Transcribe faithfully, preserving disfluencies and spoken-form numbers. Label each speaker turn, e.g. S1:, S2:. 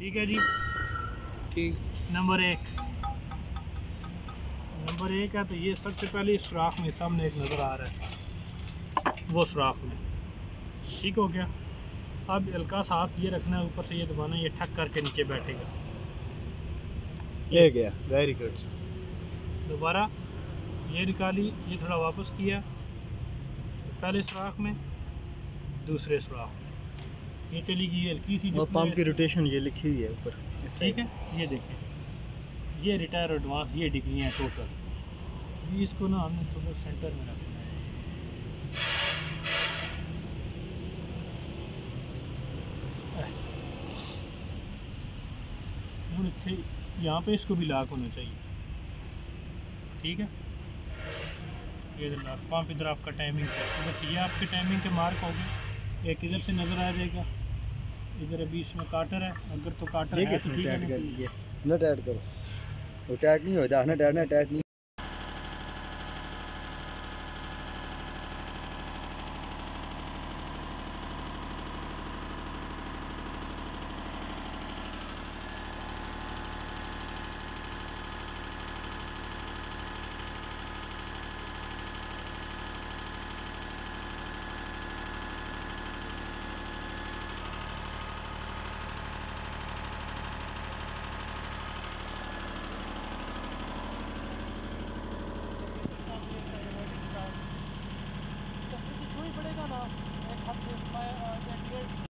S1: ठीक है जी।
S2: ठीक।
S1: नंबर एक नंबर एक है तो ये सबसे पहले इस सुराख में सामने एक नज़र आ रहा है, वो सुराख में ठीक हो गया। अब हल्का सा हाथ ये रखना है, ऊपर से ये दबाना, ये ठक करके नीचे बैठेगा।
S2: ये गया, वेरी गुड।
S1: दोबारा ये निकाली, ये थोड़ा वापस किया, पहले सुराख में दूसरे सुराख में, ये चली गई हल्की सी।
S2: और पंप की रोटेशन ये लिखी हुई है ऊपर,
S1: ठीक है। ये देखें, ये रिटायर एडवांस ये डिग्री हैं टोटल। ये इसको ना हमने थोड़ा सेंटर में रखना है। यहाँ पे इसको भी लॉक होना चाहिए, ठीक है। ये लॉक पंप इधर आपका टाइमिंग है, बस ये आपके टाइमिंग के मार्क हो गए। एक इधर से नज़र आ जाएगा, इधर अभी इसमें काटर है, अगर तो काटर है तो ठीक है।
S2: ना टाइट करो, वो टाइट नहीं होता ना, टाइट ना टाइट नहीं